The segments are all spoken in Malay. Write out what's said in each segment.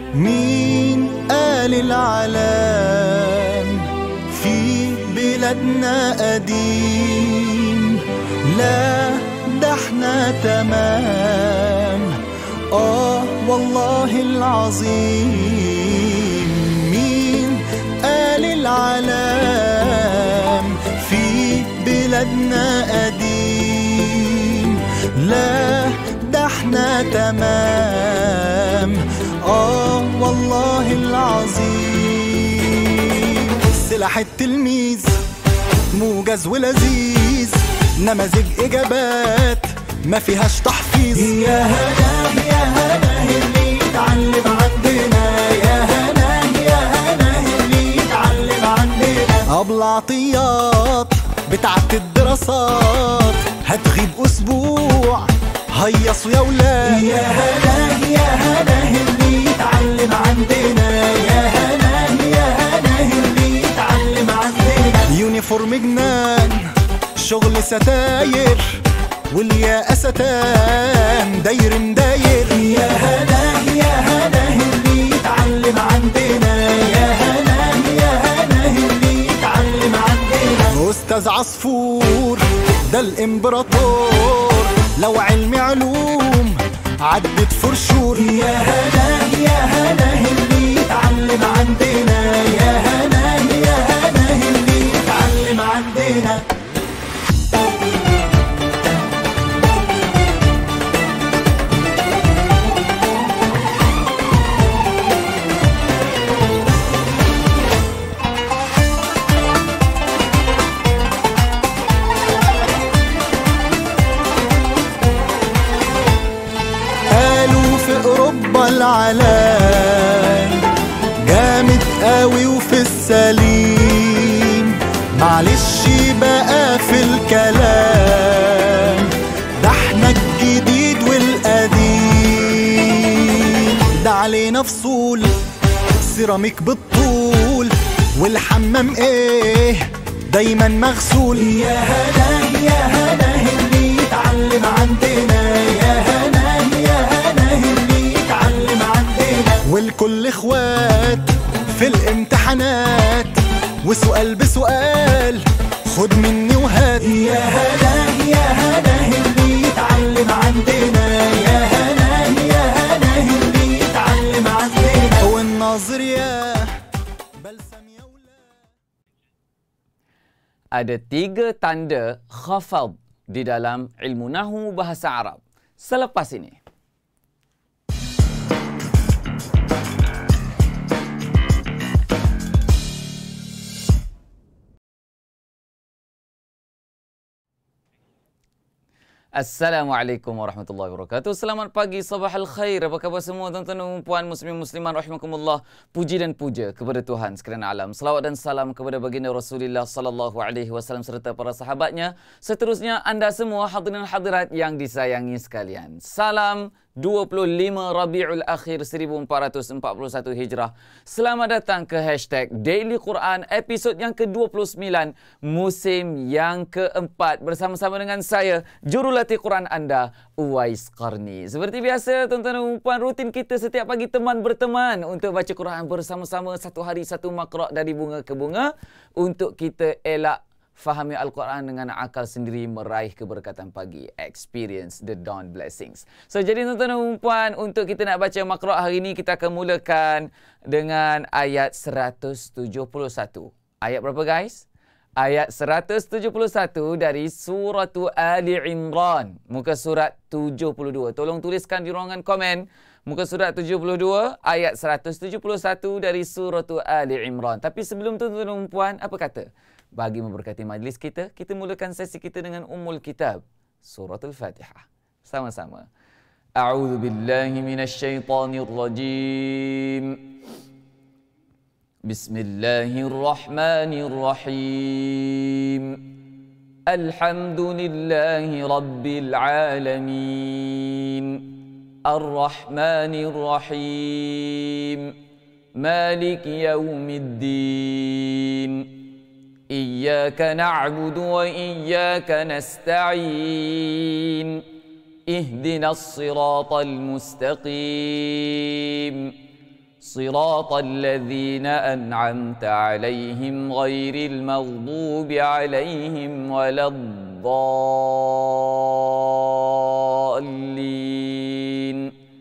مين قال العلام في بلادنا قديم؟ لا ده احنا تمام، والله العظيم. مين قال العلام في بلادنا قديم؟ لا ده احنا تمام، والله العظيم. سلاح التلميذ موجز ولذيذ، نماذج إجابات ما فيهاش تحفيظ. يا هنا يا هنا اللي يتعلم عندنا، يا هنا يا هنا اللي يتعلم عندنا. أبو العطيات بتاعت الدراسات هتغيب أسبوع، هيصوا يا ولاد. يا هنا يا هنا اللي يتعلم عندنا، يا هنا يا هنا اللي يتعلم عندنا. يونيفورم جنان شغل ستاير، والياقة ستان داير مداير. يا هنا يا هنا اللي يتعلم عندنا، يا هنا يا هنا اللي يتعلم عندنا. أستاذ عصفور ده الإمبراطور، لو علمي علوم عدت فرشور. يا هنا يا هنا اللي يتعلم عندنا، يا هنا يا هنا اللي يتعلم عندنا. العلام جامد قوي وفي السليم، معلش بقى في الكلام، ده احنا الجديد والقديم. ده علينا فصول سيراميك بالطول، والحمام دايما مغسول. يا هنا يا هنا اللي يتعلم عندنا، يا هنا يا هنا اللي يتعلم عندنا. والكل اخوات في الامتحانات، وسؤال بسؤال خد مني وهات. يا هنا يا هنا اللي يتعلم عندنا، يا هنا يا هنا اللي يتعلم عندنا. والناظر يا بلسم يا ولاد. Ada 3 tanda khafad di dalam ilmu nahwu bahasa Arab. Selepas ini. Assalamualaikum warahmatullahi wabarakatuh. Selamat pagi, sabah al-khair. Apa khabar semua tuan-tuan dan puan muslimin musliman rahimakumullah. Puji dan puja kepada Tuhan sekalian alam. Selawat dan salam kepada baginda Rasulullah sallallahu alaihi wasallam serta para sahabatnya. Seterusnya anda semua hadirin hadirat yang disayangi sekalian. Salam 25 Rabiul Akhir 1441 Hijrah. Selamat datang ke hashtag Daily Quran episod yang ke-29 musim yang keempat bersama-sama dengan saya jurulatih Quran anda Uwais Qarni. Seperti biasa tuan-tuan dan puan, rutin kita setiap pagi teman berteman untuk baca Quran bersama-sama, satu hari satu makra dari bunga ke bunga untuk kita elak fahami Al-Quran dengan akal sendiri, meraih keberkatan pagi. Experience the dawn blessings. So, jadi tuan-tuan dan puan, untuk kita nak baca makra hari ini, kita akan mulakan dengan ayat 171. Ayat berapa guys? Ayat 171 dari surah Ali Imran. Muka surat 72. Tolong tuliskan di ruangan komen. Muka surat 72, ayat 171 dari surah Ali Imran. Tapi sebelum tu tuan-tuan dan puan, apa kata? Bagi memberkati majlis kita, kita mulakan sesi kita dengan Ummul Kitab, Surah Al-Fatihah. Sama-sama. A'udzu billahi minasyaitonir rajim. Bismillahirrahmanirrahim. Alhamdulillahi rabbil alamin. Ar-Rahmanir Rahim. Maliki yaumiddin. إياك نعبد وإياك نستعين اهدنا الصراط المستقيم صراط الذين أنعمت عليهم غير المغضوب عليهم ولا الضالين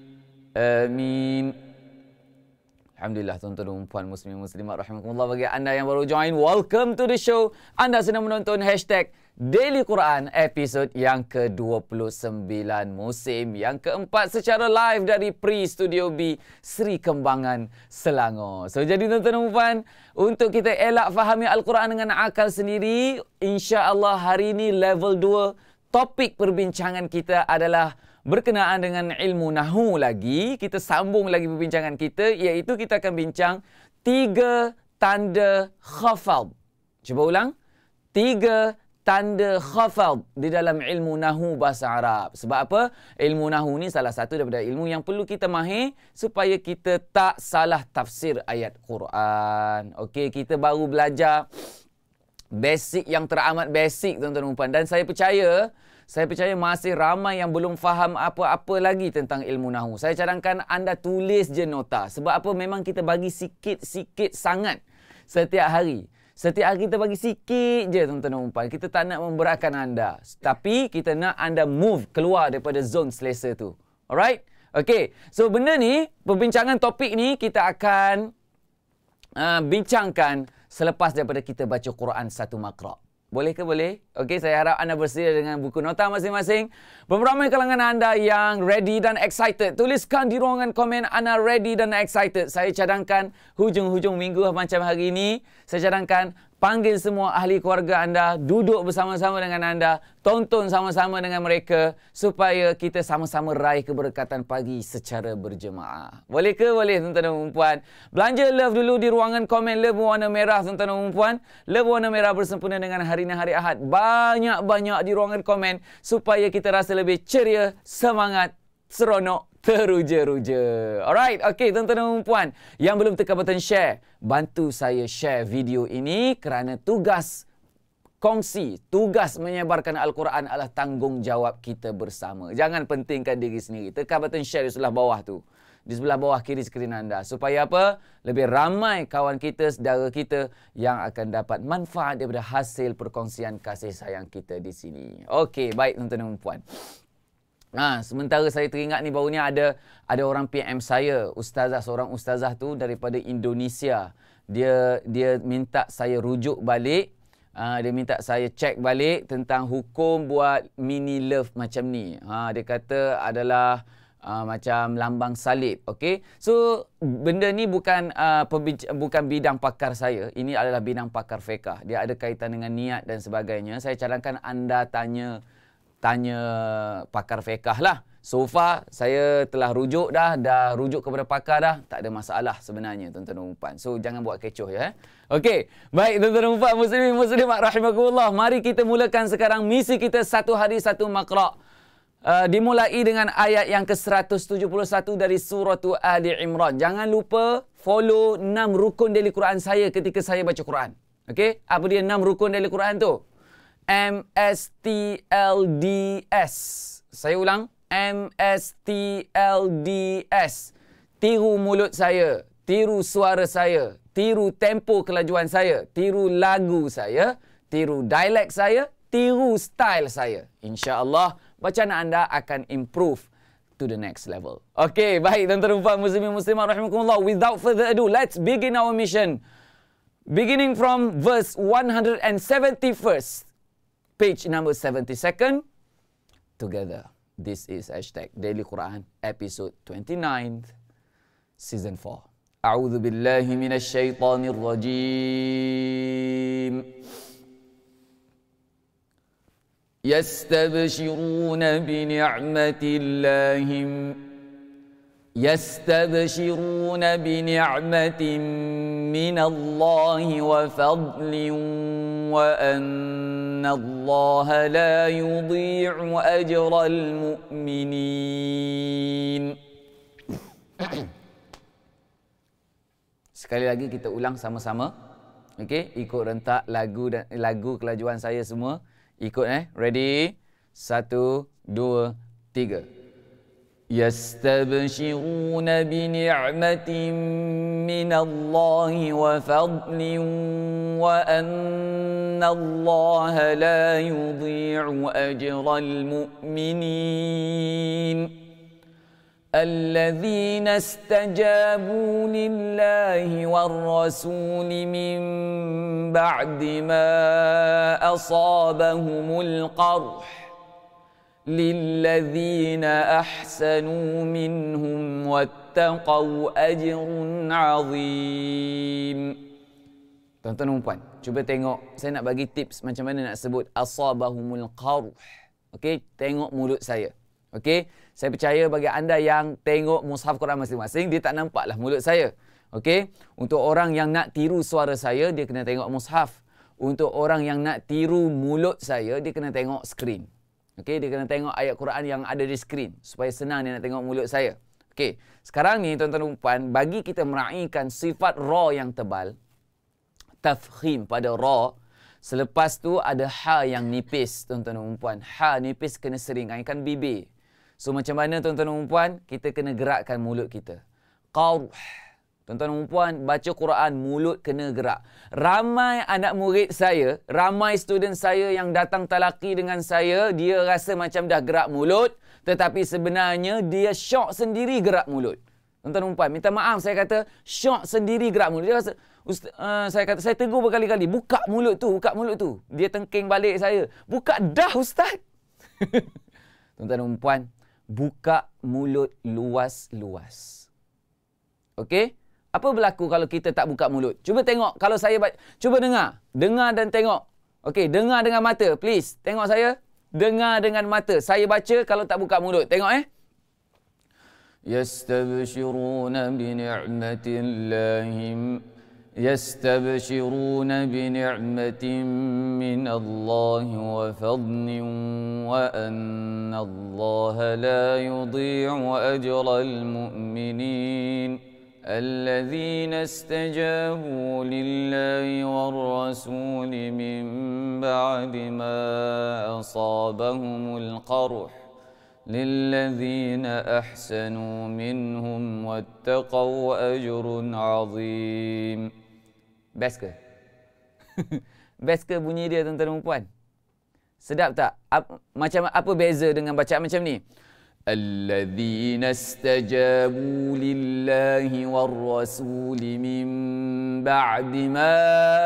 آمين. Alhamdulillah tuan-tuan dan puan muslimin muslimat rahimakumullah, bagi anda yang baru join, welcome to the show. Anda sedang menonton hashtag Daily Quran episod yang ke-29 musim yang keempat secara live dari Pre-Studio B Sri Kembangan, Selangor. So jadi tuan-tuan dan puan, untuk kita elak fahami Al-Quran dengan akal sendiri, insya-Allah hari ini level 2, topik perbincangan kita adalah berkenaan dengan ilmu Nahu lagi. Kita sambung lagi perbincangan kita, iaitu kita akan bincang 3 tanda khafad. Cuba ulang. 3 tanda khafad di dalam ilmu Nahu bahasa Arab. Sebab apa? Ilmu Nahu ni salah satu daripada ilmu yang perlu kita mahir supaya kita tak salah tafsir ayat Quran. Okey, kita baru belajar basic yang teramat basic tuan-tuan dan puan, dan saya percaya masih ramai yang belum faham apa-apa lagi tentang ilmu Nahu. Saya cadangkan anda tulis je nota. Sebab apa? Memang kita bagi sikit-sikit sangat setiap hari. Setiap hari kita bagi sikit je tuan-tuan dan puan. Kita tak nak memberatkan anda. Tapi kita nak anda move keluar daripada zon selesa tu. Alright? Okay. So benda ni, perbincangan topik ni kita akan bincangkan selepas daripada kita baca Quran satu makra'. Boleh ke boleh? Okey, saya harap anda bersedia dengan buku nota masing-masing. Beramai kalangan anda yang ready dan excited, tuliskan di ruangan komen anda ready dan excited. Saya cadangkan hujung-hujung minggu macam hari ini, saya cadangkan panggil semua ahli keluarga anda, duduk bersama-sama dengan anda, tonton sama-sama dengan mereka supaya kita sama-sama raih keberkatan pagi secara berjemaah. Boleh ke? Boleh tuan-tuan dan puan. Belanja love dulu di ruangan komen love warna merah tuan-tuan dan puan. Love warna merah bersempena dengan hari ni hari Ahad. Banyak-banyak di ruangan komen supaya kita rasa lebih ceria, semangat, seronok, teruja-ruja. Alright, okay tuan-tuan dan puan, yang belum tekan button share, bantu saya share video ini kerana tugas menyebarkan Al-Quran adalah tanggungjawab kita bersama. Jangan pentingkan diri sendiri. Tekan button share di sebelah bawah tu. Di sebelah bawah kiri skrin anda. Supaya apa? Lebih ramai kawan kita, saudara kita yang akan dapat manfaat daripada hasil perkongsian kasih sayang kita di sini. Okey, baik tuan-tuan dan puan. Sementara saya teringat ni baru ni ada orang PM saya, seorang ustazah tu daripada Indonesia. Dia minta saya rujuk balik, dia minta saya cek balik tentang hukum buat mini love macam ni. Dia kata adalah macam lambang salib. Okey. So benda ni bukan bidang pakar saya. Ini adalah bidang pakar fiqh. Dia ada kaitan dengan niat dan sebagainya. Saya cadangkan anda tanya pakar fiqh lah. So far saya telah rujuk dah rujuk kepada pakar dah. Tak ada masalah sebenarnya tuan-tuan dan puan. So jangan buat kecoh ya. Okey. Baik tuan-tuan dan puan muslimin muslimat rahimakumullah. Mari kita mulakan sekarang misi kita satu hari satu makra'. Dimulai dengan ayat yang ke-171 dari surah Ali Imran. Jangan lupa follow 6 rukun daily Quran saya ketika saya baca Quran. Okey? Apa dia 6 rukun daily Quran tu? MSTLDS. Saya ulang. MSTLDS. Tiru mulut saya. Tiru suara saya. Tiru tempo kelajuan saya. Tiru lagu saya. Tiru dialek saya. Tiru style saya. InsyaAllah bacaan anda akan improve to the next level. Okay, baik tuan-tuan dan puan muslimin muslimat rahimakumullah. Without further ado, let's begin our mission. Beginning from verse 171st. Page number 72nd, together. This is hashtag Daily Quran, episode 29, season 4. A'udhu billahi minasyaitanir rajim. يستبشرون بنعمة من الله وفضل وأن الله لا يضيع أجر المؤمنين. Sekali lagi kita ulang sama-sama. Okey, ikut rentak lagu kelajuan saya semua. Ikut Ready? 1, 2, 3. يستبشرون بنعمة من الله وفضل وأن الله لا يضيع أجر المؤمنين الذين استجابوا لله والرسول من بعد ما أصابهم القرح للذين أحسنوا منهم واتقوا أجر عظيم. Tuan-tuan dan puan, cuba tengok, saya nak bagi tips macam mana nak sebut asabahumul qarh. Okey, tengok mulut saya. Okey, saya percaya bagi anda yang tengok mushaf Quran masing-masing, dia tak nampaklah mulut saya. Okey, untuk orang yang nak tiru suara saya, dia kena tengok mushaf. Untuk orang yang nak tiru mulut saya, dia kena tengok skrin. Okey, dia kena tengok ayat Quran yang ada di skrin supaya senang dia nak tengok mulut saya. Okey, sekarang ni tuan-tuan dan puan, bagi kita meraihkan sifat ra yang tebal, tafkhim pada ra, selepas tu ada ha yang nipis, tuan-tuan dan puan. Ha nipis kena seringankan bibir. So macam mana tuan-tuan dan puan, kita kena gerakkan mulut kita. Qarh. Tuan-tuan dan puan, baca Quran, mulut kena gerak. Ramai anak murid saya, ramai student saya yang datang talaqi dengan saya, dia rasa macam dah gerak mulut, tetapi sebenarnya dia syok sendiri gerak mulut. Tuan-tuan dan puan, minta maaf saya kata, syok sendiri gerak mulut. Dia rasa, saya kata, saya tegur berkali-kali, buka mulut tu, buka mulut tu. Dia tengking balik saya, buka dah Ustaz. Tuan-tuan dan puan, buka mulut luas-luas. Okey? Apa berlaku kalau kita tak buka mulut? Cuba tengok kalau saya cuba dengar. Dengar dan tengok. Okey, dengar dengan mata, please. Tengok saya. Dengar dengan mata. Saya baca kalau tak buka mulut. Tengok Yastabshiruna bi ni'matillahim يستبشرون بنعمة من الله وفضل وأن الله لا يضيع أجر المؤمنين الذين استجابوا لله والرسول من بعد ما أصابهم القرح للذين أحسنوا منهم واتقوا أجر عظيم. Best ke? Best ke bunyi dia, tuan-tuan dan puan? Sedap tak? Macam apa beza dengan bacaan macam ni? Alladzina istajabu lillahi war-rasuli min ba'di ma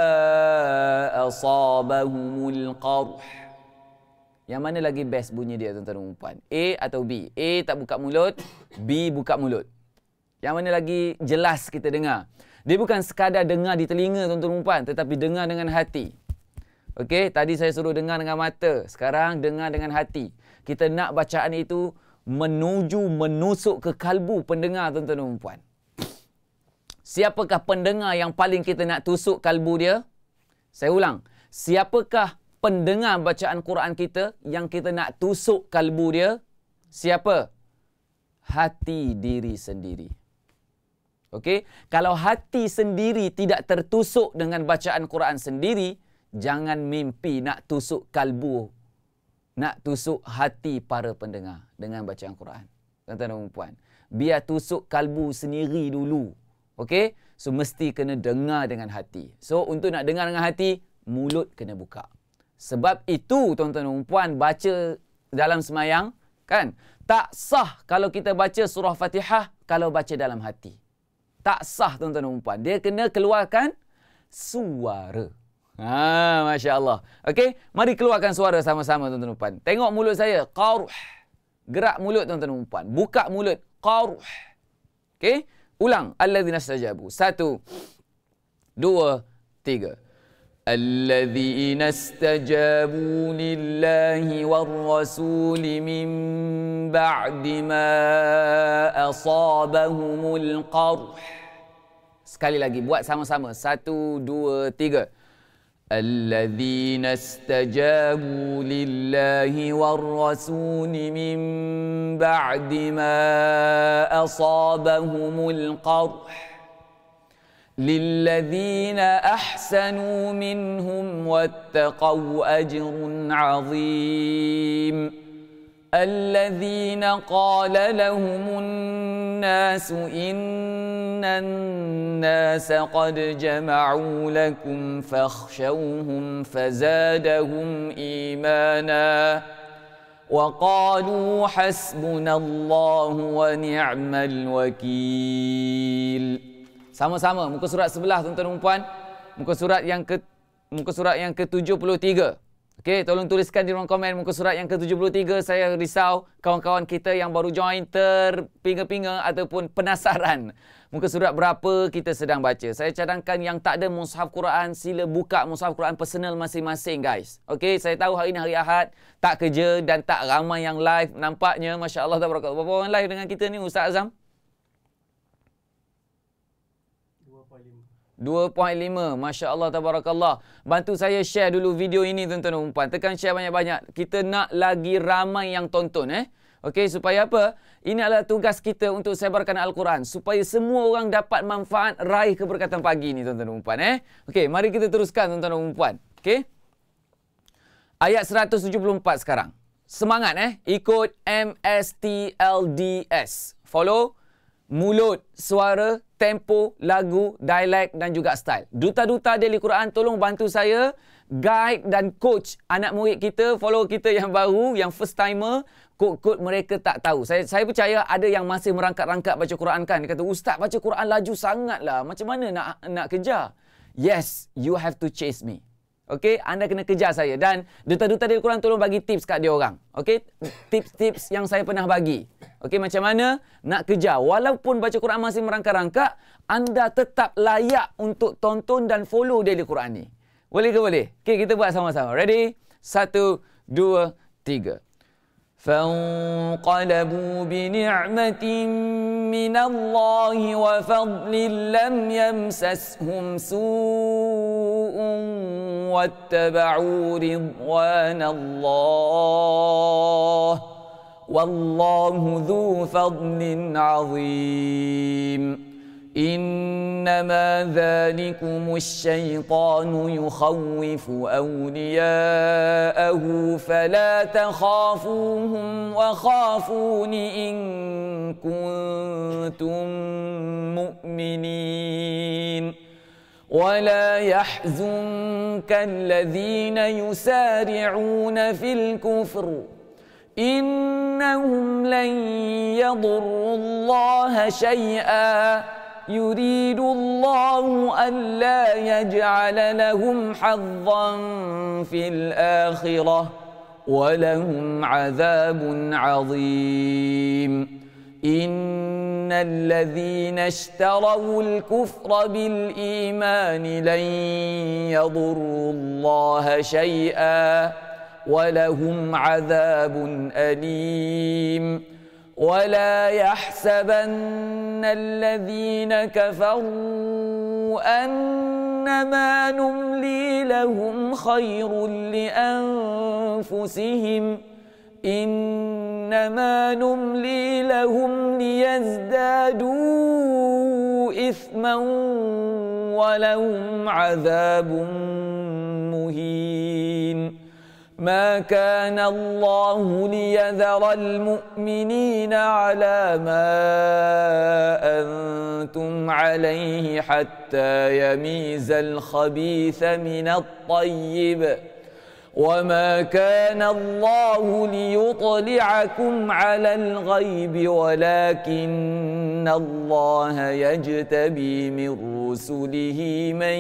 asabahumul qarh. Yang mana lagi best bunyi dia, tuan-tuan dan puan? A atau B? A tak buka mulut, B buka mulut. Yang mana lagi jelas kita dengar? Dia bukan sekadar dengar di telinga, tuan-tuan dan puan, tetapi dengar dengan hati. Okey, tadi saya suruh dengar dengan mata, sekarang dengar dengan hati. Kita nak bacaan itu menusuk ke kalbu pendengar, tuan-tuan dan puan. Siapakah pendengar yang paling kita nak tusuk kalbu dia? Saya ulang. Siapakah pendengar bacaan Quran kita yang kita nak tusuk kalbu dia? Siapa? Hati diri sendiri. Okey, kalau hati sendiri tidak tertusuk dengan bacaan Quran sendiri, jangan mimpi nak tusuk kalbu, nak tusuk hati para pendengar dengan bacaan Quran. Tuan-tuan dan puan, biar tusuk kalbu sendiri dulu. Okey, so mesti kena dengar dengan hati. So untuk nak dengar dengan hati, mulut kena buka. Sebab itu tuan-tuan dan puan, baca dalam semayang kan, tak sah kalau kita baca surah Fatihah kalau baca dalam hati. Tak sah, tuan-tuan dan puan. Dia kena keluarkan suara. Masya Allah. Okey, mari keluarkan suara sama-sama, tuan-tuan dan puan. Tengok mulut saya. Qarh. Gerak mulut, tuan-tuan dan puan. Buka mulut. Qarh. Okey, ulang. Alladzina istajabu. 1, 2, 3. الذين استجابوا لله والرسول من بعد ما أصابهم القرح. Sekali lagi, buat sama-sama. 1, 2, 3. الذين استجابوا لله والرسول من بعد ما أصابهم القرح للذين أحسنوا منهم واتقوا أجر عظيم. الذين قال لهم الناس إن الناس قد جمعوا لكم فاخشوهم فزادهم إيمانا وقالوا حسبنا الله ونعم الوكيل. Sama-sama muka surat sebelah tuan-tuan dan puan. Muka surat yang ke-73. Okey, tolong tuliskan di ruang komen muka surat yang ke-73. Saya risau kawan-kawan kita yang baru join terpinga-pinga ataupun penasaran muka surat berapa kita sedang baca. Saya cadangkan yang tak ada mushaf Quran, sila buka mushaf Quran personal masing-masing guys. Okey, saya tahu hari ini hari Ahad, tak kerja dan tak ramai yang live. Nampaknya masya-Allah tabarakallah. Berapa orang live dengan kita ni Ustaz Azam? 2.5. Masya Allah tabarakallah. Bantu saya share dulu video ini tuan-tuan dan puan. Tekan share banyak-banyak. Kita nak lagi ramai yang tonton Okey, supaya apa? Ini adalah tugas kita untuk sebarkan Al-Quran supaya semua orang dapat manfaat raih keberkatan pagi ni tuan-tuan dan puan Okey, mari kita teruskan tuan-tuan dan puan. Okey. Ayat 174 sekarang. Semangat ikut MSTLDS. Follow mulut, suara, tempo, lagu, dialek dan juga style. Duta-duta Daily Quran, tolong bantu saya, guide dan coach anak murid kita, follow kita yang baru, yang first timer, kod-kod mereka tak tahu. Saya percaya ada yang masih merangkak-rangkak baca Quran kan. Dia kata, Ustaz baca Quran laju sangatlah. Macam mana nak kejar? Yes, you have to chase me. Okey, anda kena kejar saya. Dan duta-duta Daily Quran tolong bagi tips kat dia orang. Okey, tips-tips yang saya pernah bagi. Okey, macam mana nak kejar. Walaupun baca Quran masih merangkak-rangkak, anda tetap layak untuk tonton dan follow Daily Quran ni. Boleh ke boleh? Okey, kita buat sama-sama. Ready? 1, 2, 3. فانقلبوا بنعمة من الله وفضل لم يمسسهم سوء واتبعوا رضوان الله والله ذو فضل عظيم إنما ذلكم الشيطان يخوف أولياءه فلا تخافوهم وخافون إن كنتم مؤمنين ولا يحزنك الذين يسارعون في الكفر إنهم لن يضروا الله شيئا يريد الله ألا يجعل لهم حظا في الآخرة ولهم عذاب عظيم إن الذين اشتروا الكفر بالإيمان لن يضروا الله شيئا ولهم عذاب أليم ولا يحسبن الذين كفروا أنما نملي لهم خير لأنفسهم إنما نملي لهم ليزدادوا إثما ولهم عذاب مهين ما كان الله ليذر المؤمنين على ما أنتم عليه حتى يميز الخبيث من الطيب وما كان الله ليطلعكم على الغيب ولكن الله يجتبي من رسله من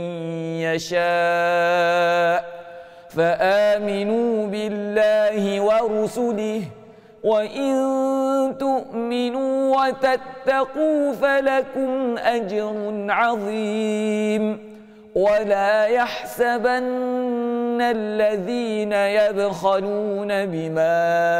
يشاء فآمنوا بالله ورسله وإن تؤمنوا وتتقوا فلكم أجر عظيم ولا يحسبن الذين يبخلون بما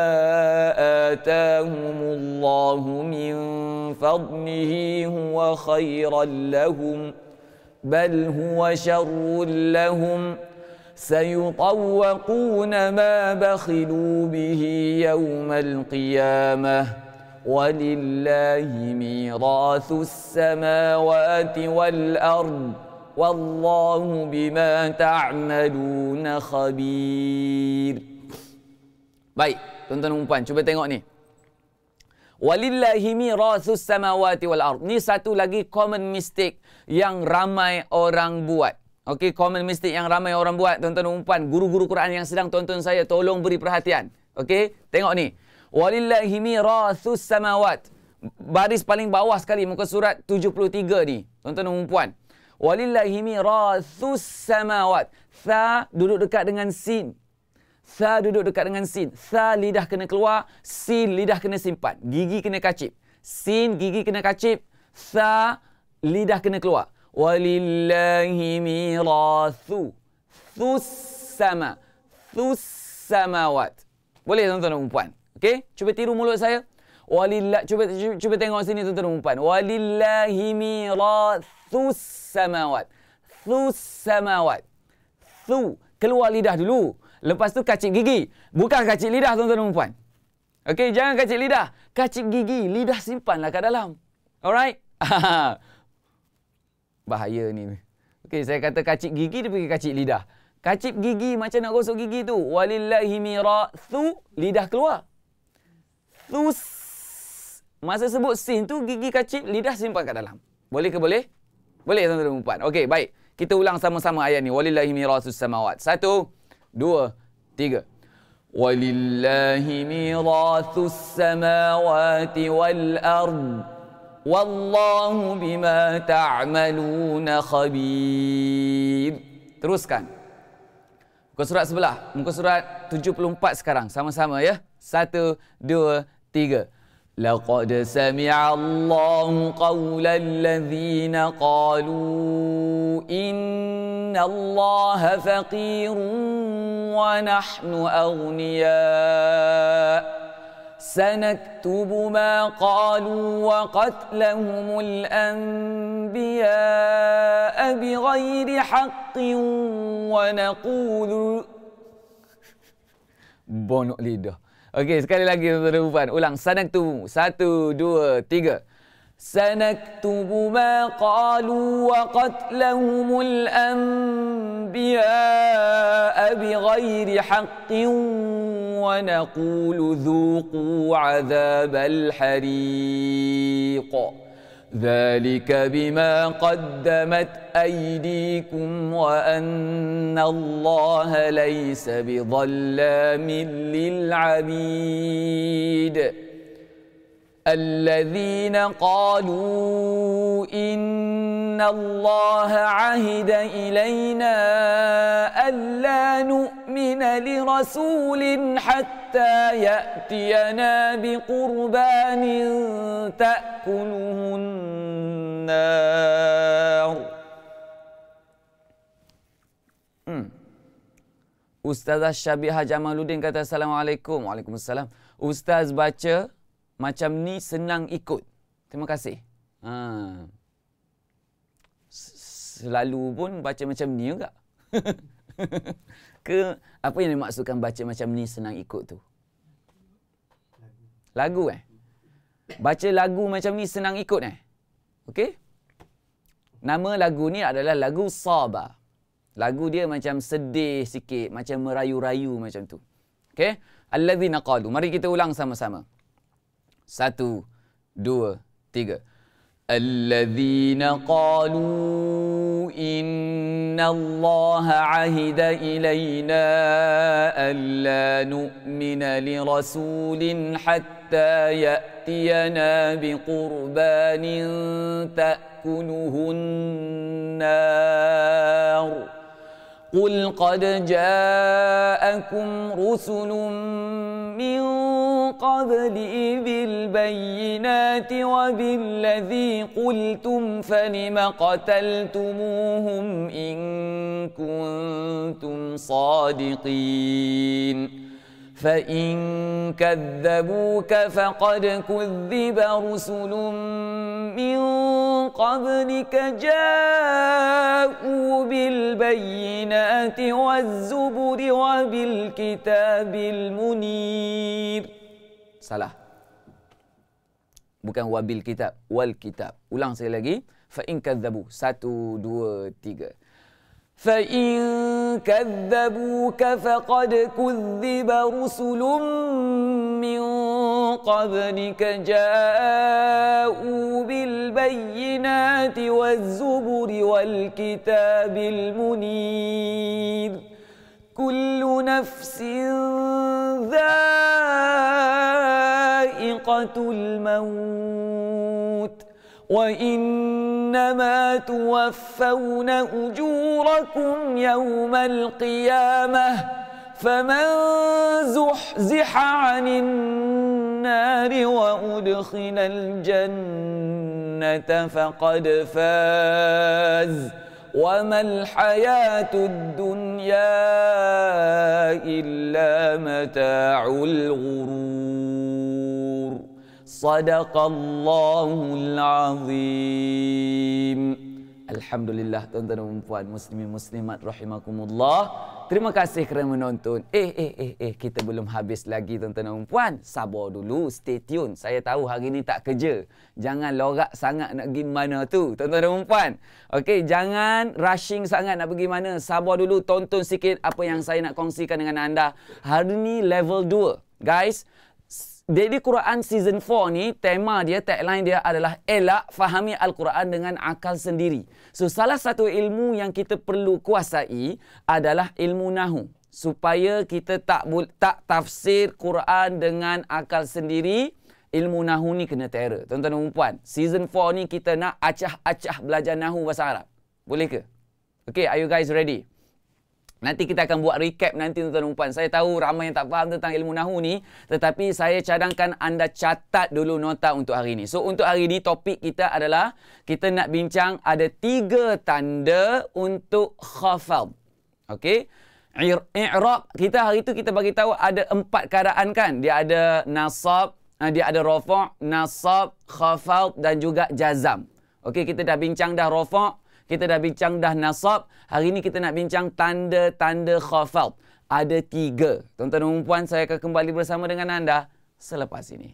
آتاهم الله من فضله هو خيرا لهم بل هو شر لهم سيطوقون ما بخلوا به يوم القيامة ولله ميراث السماوات والأرض والله بما تعملون خبير. Baik, tuan-tuan dan puan, cuba tengok ni. Walillahi mirathus samawati wal ard. Ni satu lagi common mistake yang ramai orang buat. Okey, common mistake yang ramai orang buat, tuan-tuan dan puan. Guru-guru Quran yang sedang tonton saya, tolong beri perhatian. Okey, tengok ni. Walillahi mirathus samawat. Baris paling bawah sekali, muka surat 73 ni, tuan-tuan dan puan. Walillahi mirathus samawat. Tha duduk dekat dengan sin. Tha duduk dekat dengan sin. Tha lidah kena keluar, sin lidah kena simpan. Gigi kena kacip. Sin gigi kena kacip, tha lidah kena keluar. Walillahi mirathu thus sama. Thus samawat. Boleh tuan-tuan dan puan? Okey, cuba tiru mulut saya. Cuba tengok sini tuan-tuan dan puan. Walillahi mirathus samawat. Thus samawat. Thu keluar lidah dulu. Lepas tu kacip gigi. Bukan kacip lidah, tuan-tuan dan puan. Okey, jangan kacip lidah. Kacip gigi. Lidah simpanlah kat dalam. Alright? Bahaya ni. Okey, saya kata kacip gigi, dia pergi kacip lidah. Kacip gigi, macam nak gosok gigi tu. Walillahi mirathu, lidah keluar. Thus. Masa sebut sin tu, gigi kacip, lidah simpan kat dalam. Boleh ke boleh? Boleh, tuan-tuan dan puan. Okey, baik. Kita ulang sama-sama ayat ni. Walillahi mirathus samawat. 1, 2, 3. Walillahi mirathus samawati wal ard. Wallahu bima ta'maluna khabir. Teruskan. Muka surat sebelah. Muka surat 74 sekarang. Sama-sama ya. 1, 2, 3. لقد سمع الله قول الذين قالوا إن الله فقير ونحن أغنياء سنكتب ما قالوا وقتلهم الأنبياء بغير حق ونقول bonok lidah. Okey, sekali lagi tuan-tuan dan puan. Ulang. Sanaktubu. 1, 2, 3. Sanaktubu ma qalu wa qatlahumul anbiya'a bighairi haqqin wa naqulu dhuqu 'adzabal hariq. ذلك بما قدمت أيديكم وأن الله ليس بظلام للعبيد الذين قالوا إن الله عهد إلينا ألا نؤمن لرسول حتى يأتينا بقربان تأكله النار. Ustazah Syabihah Jamaluddin kata Assalamualaikum. Waalaikumsalam. Ustaz baca macam ni senang ikut. Terima kasih. Selalu pun baca macam ni juga. Ke apa yang dimaksudkan baca macam ni senang ikut tu? Lagu Baca lagu macam ni senang ikut Okey? Nama lagu ni adalah lagu Saba. Lagu dia macam sedih sikit, macam merayu-rayu macam tu. Okey? Alladzina qalu. Mari kita ulang sama-sama. 1, 2, 3. Alladzina qalu innallaha ahida ilayna alla nu'mina lirasulin hatta ya'tiyana biqurbanin ta'kuluhun nar. قل قد جاءكم رسل من قبلي بالبينات وبالذي قلتم فلم قتلتموهم إن كنتم صادقين فإن كذبوك فقد كذب رسل من قبلك جاءوا بالبينات والزبر وبالكتاب المنير. Salah. Bukan wabil kitab, wal kitab. Ulang sekali lagi. Fa in kadzabu. 1, 2, 3. فَإِن كَذَّبُوكَ فَقَدْ كُذِّبَ رُسُلٌ مِّن قَبْلِكَ جَاءُوا بِالْبَيِّنَاتِ وَالزُّبُرِ وَالْكِتَابِ الْمُنِيرِ كُلُّ نَفْسٍ ذَائِقَةُ الْمَوْتِ وَإِنَّمَا تُوَفَّوْنَ أُجُورَكُمْ يَوْمَ الْقِيَامَةِ فَمَنْ زُحْزِحَ عَنِ النَّارِ وَأُدْخِلَ الْجَنَّةَ فَقَدْ فَازَ وَمَا الْحَيَاةُ الدُّنْيَا إِلَّا مَتَاعُ الْغُرُورِ Sadaqallahul Azim. Alhamdulillah tuan-tuan dan puan muslimin muslimat rahimakumullah. Terima kasih kerana menonton. Kita belum habis lagi tuan-tuan dan puan. Sabar dulu, stay tune. Saya tahu hari ni tak kerja. Jangan lorak sangat nak pergi mana tu tuan-tuan dan puan. Okey, jangan rushing sangat nak pergi mana. Sabar dulu, tonton sikit apa yang saya nak kongsikan dengan anda. Hari ni level 2. Guys, Daily Quran Season 4 ni, tema dia, tagline dia adalah elak fahami Al-Quran dengan akal sendiri. So, salah satu ilmu yang kita perlu kuasai adalah ilmu nahu. Supaya kita tak tafsir Quran dengan akal sendiri, ilmu nahu ni kena terror. Tuan-tuan dan puan, Season 4 ni kita nak acah-acah belajar nahu bahasa Arab. Boleh ke? Okay, are you guys ready? Nanti kita akan buat recap nanti tuan-tuan dan puan. Saya tahu ramai yang tak faham tentang ilmu nahu ni, tetapi saya cadangkan anda catat dulu nota untuk hari ini. So untuk hari ini topik kita adalah kita nak bincang ada 3 tanda untuk khafad. Okey. I'rab kita hari itu kita bagi tahu ada 4 keadaan kan. Dia ada nasab, dia ada rafa', nasab, khafad dan juga jazam. Okey, kita dah bincang dah rafa', kita dah bincang dah nasab. Hari ini kita nak bincang tanda-tanda khafad. Ada 3. Tuan-tuan dan puan, saya akan kembali bersama dengan anda selepas ini.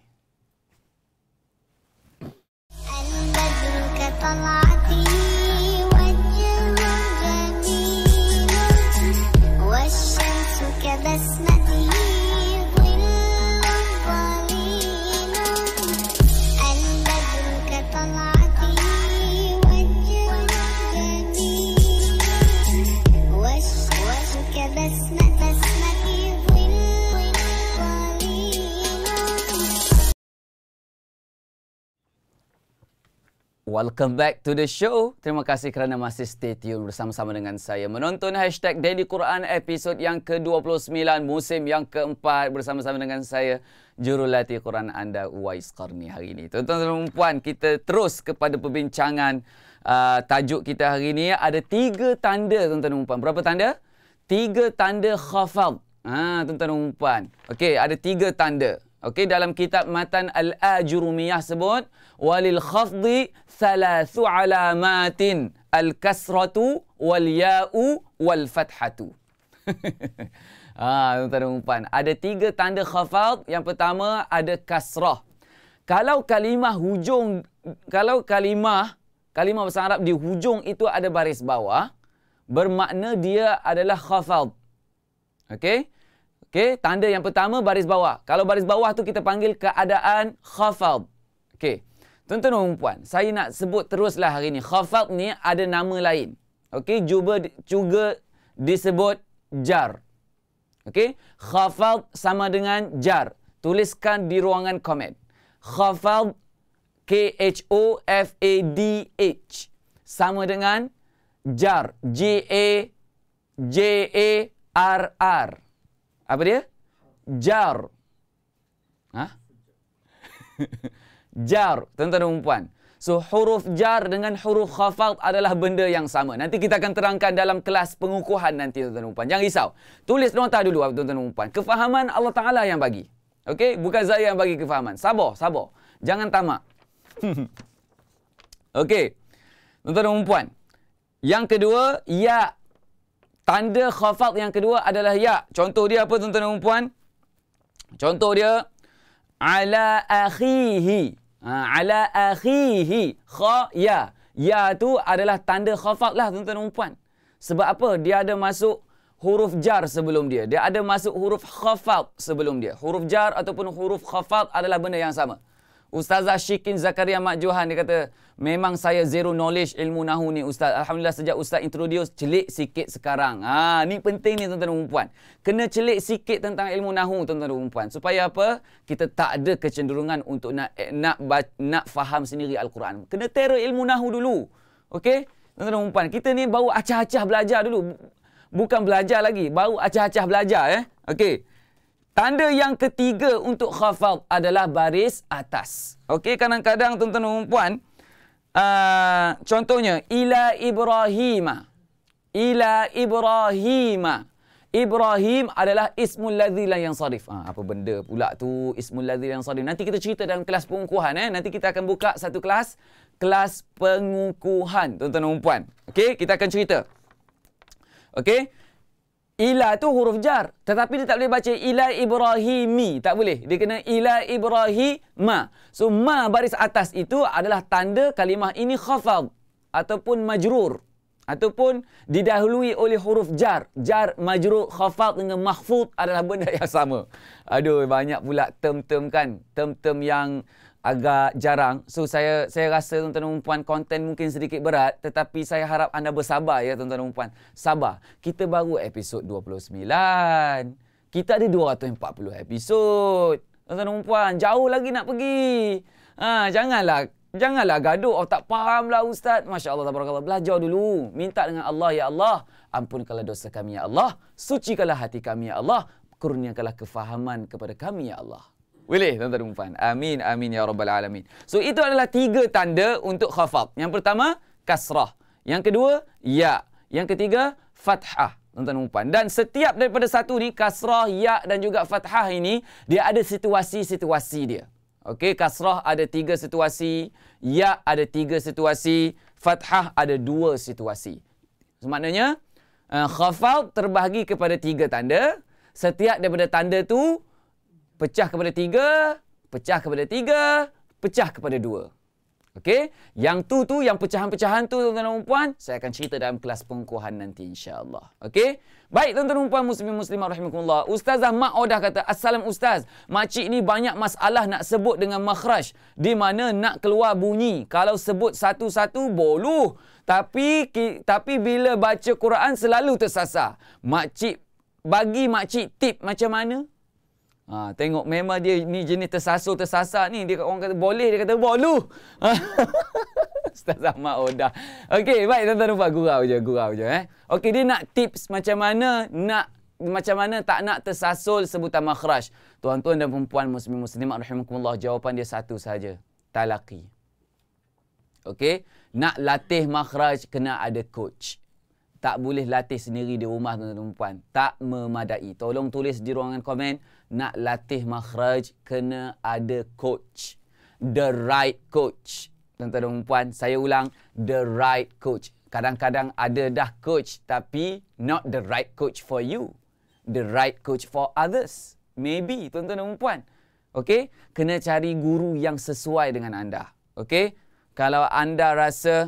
Welcome back to the show. Terima kasih kerana masih stay tune bersama-sama dengan saya. Menonton hashtag Daily Quran episod yang ke-29, musim yang keempat bersama-sama dengan saya, Jurulatih Quran anda, Uwais Qarni hari ini. Tuan-tuan dan puan, kita terus kepada perbincangan tajuk kita hari ini. Ada 3 tanda tuan-tuan dan puan. Berapa tanda? 3 tanda khafad. Tuan-tuan dan puan. Okey, ada 3 tanda. Okey, dalam kitab Matan Al-Ajurumiyah sebut walil khafdi 3 alamatin al-kasratu wal ya'u wal fathatu. Tuan-tuan dan puan, ada 3 tanda khafad. Yang pertama ada kasrah. Kalau kalimah bahasa Arab di hujung itu ada baris bawah, bermakna dia adalah khafad. Okey? Okey, tanda yang pertama baris bawah. Kalau baris bawah tu kita panggil keadaan khafad. Okey. Tuan-tuan dan puan, saya nak sebut teruslah hari ni. Khafad ni ada nama lain. Okey, juga disebut jar. Okey, khafad sama dengan jar. Tuliskan di ruangan komen. Khafad, K-H-O-F-A-D-H sama dengan jar, J-A-J-A-R-R. Apa dia? Jar. Jar, tuan-tuan dan puan. So, huruf jar dengan huruf khafad adalah benda yang sama. Nanti kita akan terangkan dalam kelas pengukuhan nanti, tuan-tuan dan puan. Jangan risau. Tulis nota dulu, tuan-tuan dan puan. Kefahaman Allah Ta'ala yang bagi. Okey? Bukan saya yang bagi kefahaman. Sabar, sabar. Jangan tamak. Okey. Tuan-tuan dan puan. Yang kedua, ya. Tanda khafad yang kedua adalah ya. Contoh dia apa tuan-tuan dan puan? Contoh dia ala akhihi. Ala akhihi. Kha ya. Ya tu adalah tanda khafad lah tuan-tuan dan puan. Sebab apa? Dia ada masuk huruf jar sebelum dia. Dia ada masuk huruf khafad sebelum dia. Huruf jar ataupun huruf khafad adalah benda yang sama. Ustazah Syikin Zakaria Mak Johan, dia kata, memang saya zero knowledge ilmu nahu ni Ustaz. Alhamdulillah sejak Ustaz introduce, celik sikit sekarang. Ni penting ni tuan-tuan dan puan. Kena celik sikit tentang ilmu nahu tuan-tuan dan puan. Supaya apa? Kita tak ada kecenderungan untuk nak faham sendiri Al-Quran. Kena terror ilmu nahu dulu. Okey? Tuan-tuan dan puan, kita ni baru acah-acah belajar dulu. Bukan belajar lagi, baru acah-acah belajar. Okey. Tanda yang ketiga untuk khafad adalah baris atas. Okey, kadang-kadang tuan-tuan dan puan, contohnya ila Ibrahim. Ila Ibrahim. Ibrahim adalah ismul ladzi la yansarif. Apa benda pula tu ismul ladzi la yansarif? Nanti kita cerita dalam kelas pengukuhan. Nanti kita akan buka satu kelas pengukuhan tuan-tuan dan puan. Okey, kita akan cerita. Okey. Ila tu huruf jar. Tetapi dia tak boleh baca ila Ibrahimi. Tak boleh. Dia kena ila Ibrahima. So, ma baris atas itu adalah tanda kalimah ini khafad. Ataupun majrur. Ataupun didahului oleh huruf jar. Jar, majrur, khafad dengan mahfud adalah benda yang sama. Aduh, banyak pula term-term kan. Term-term yang agak jarang. So, saya rasa tuan-tuan dan puan konten mungkin sedikit berat. Tetapi saya harap anda bersabar ya tuan-tuan dan puan. Sabar. Kita baru episod 29. Kita ada 240 episod. Tuan-tuan dan puan, jauh lagi nak pergi. Janganlah gaduh. Tak fahamlah Ustaz. Masya Allah, tabarakallah. Belajar dulu. Minta dengan Allah, ya Allah, ampunkanlah dosa kami, ya Allah. Sucikanlah hati kami, ya Allah. Kurniakanlah kefahaman kepada kami, ya Allah. Boleh, tuan-tuan dan puan. Amin, amin ya rabbal alamin. So, itu adalah 3 tanda untuk khafad. Yang pertama, kasrah. Yang kedua, ya. Yang ketiga, fathah. Tuan-tuan dan puan. Dan setiap daripada satu ni, kasrah, ya dan juga fathah ini, dia ada situasi-situasi dia. Okey, kasrah ada 3 situasi, ya ada 3 situasi, fathah ada 2 situasi. Maknanya, khafad terbahagi kepada 3 tanda. Setiap daripada tanda tu, pecah kepada 3, pecah kepada 3, pecah kepada 2. Okey? Yang yang pecahan-pecahan tu tuan-tuan dan puan, saya akan cerita dalam kelas pengukuhan nanti insya-Allah. Okey? Baik tuan-tuan dan puan muslimin muslimat rahimakumullah. Ustazah Mak Odah kata, "Assalam Ustaz, makcik ni banyak masalah nak sebut dengan makhraj, di mana nak keluar bunyi. Kalau sebut satu-satu boleh, tapi bila baca Quran selalu tersasar. Makcik bagi makcik tip macam mana?" Tengok memang dia ni jenis tersasar ni. Dia orang kata boleh, dia kata boleh. Ustaz Ahmad Odah. Okey, baik tuan-tuan dan puan, gurau je. Okey, dia nak tips macam mana tak nak tersasul sebutan makhraj. Tuan-tuan dan puan muslimin muslimat rahimakumullah, jawapan dia satu saja. Talaqi. Okey, nak latih makhraj kena ada coach. Tak boleh latih sendiri di rumah tuan-tuan dan puan. Tak memadai. Tolong tulis di ruangan komen, nak latih makhraj kena ada coach. The right coach. Tuan-tuan dan puan, saya ulang, the right coach. Kadang-kadang ada dah coach tapi not the right coach for you. The right coach for others. Maybe tuan-tuan dan puan. Okey, kena cari guru yang sesuai dengan anda. Okey? Kalau anda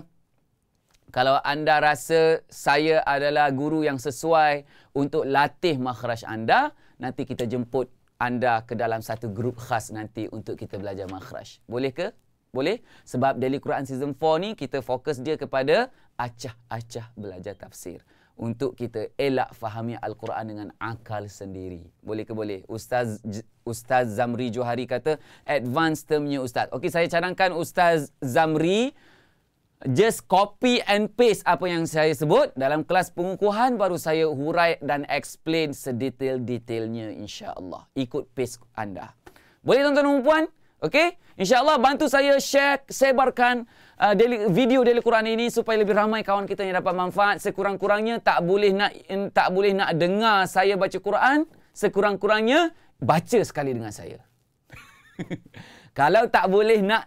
rasa saya adalah guru yang sesuai untuk latih makhraj anda, nanti kita jemput anda ke dalam satu grup khas nanti untuk kita belajar makhraj. Boleh ke? Boleh? Sebab Daily Quran Season 4 ni kita fokus dia kepada acah-acah belajar tafsir. Untuk kita elak fahami Al-Quran dengan akal sendiri. Boleh ke? Boleh. Ustaz Zamri Johari kata, advance termnya Ustaz. Okey, saya cadangkan Ustaz Zamri, just copy and paste apa yang saya sebut. Dalam kelas pengukuhan baru saya hurai dan explain sedetail-detailnya insya-Allah. Ikut pace anda. Boleh tuan-tuan dan puan? Okey? Insya-Allah bantu saya share, sebarkan video Daily Quran ini supaya lebih ramai kawan kita yang dapat manfaat. Sekurang-kurangnya tak boleh nak dengar saya baca Quran, sekurang-kurangnya baca sekali dengan saya. Kalau tak boleh nak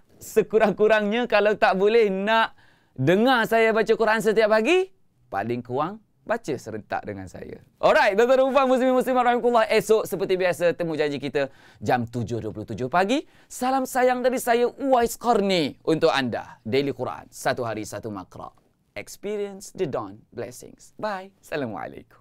dengar saya baca Quran setiap pagi, paling kurang baca serentak dengan saya. Alright, tuan-tuan dan puan muslimin muslimat rahimakumullah. Esok seperti biasa temu janji kita jam 7.27 pagi. Salam sayang dari saya Uwais Qarni untuk anda. Daily Quran, satu hari satu makra. experience the dawn blessings. Bye. Assalamualaikum.